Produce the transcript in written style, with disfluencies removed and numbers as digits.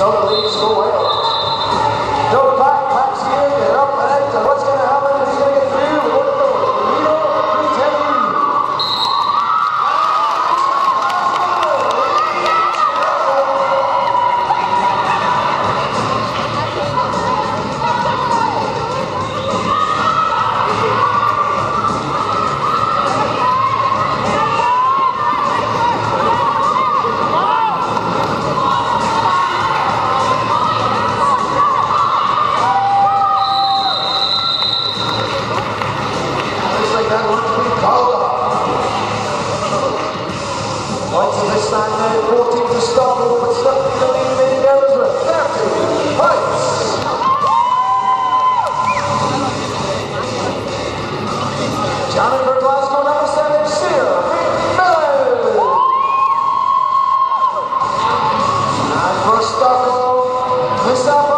So the leads go well. No packs here, they're up and out, and what's going to happen? Is he going to get through? We don't know. Reno, 310. Points of this time now, 14 for Stockholm, but stuck in the lead, Maiden Grrders with 30 points. Johnny for Glasgow, number 7, McMillan. And for Stockholm, this time